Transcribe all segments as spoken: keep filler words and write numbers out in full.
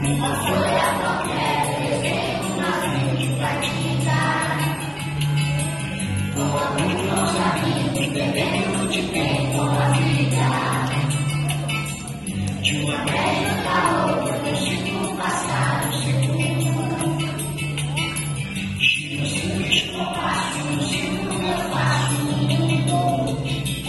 Bebendo de tempo a vida, de uma média para outra, do ciclo passado, segundo. Giro sem descompasso, no ciclo eu faço o mundo.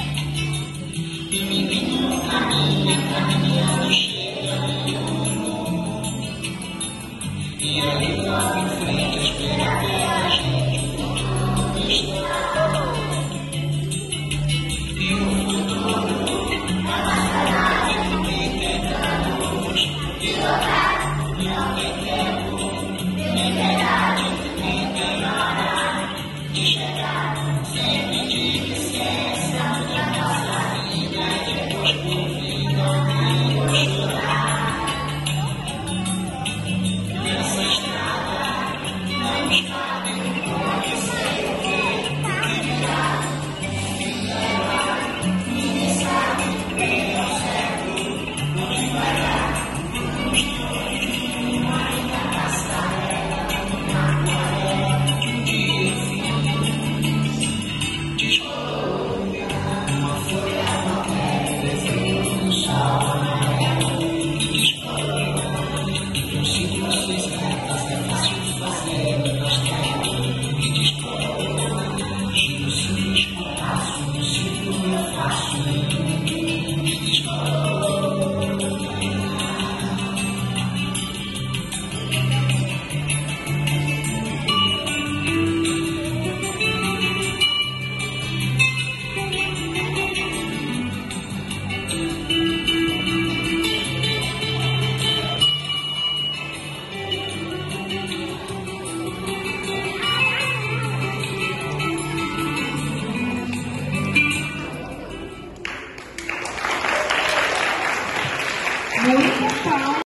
E menino caminha, caminhando, chega no mundo. E ali logo em frente, espera ver a gente, o futuro está. E o futuro é mais verdade que tentamos pilotar. Não tem tempo, nem verdade, nem tem hora de chegar. Sem pedir licença na nossa vida e depois por fim não quero chorar. Nessa estrada não nos cabe o que sei o que virar. Muito bom.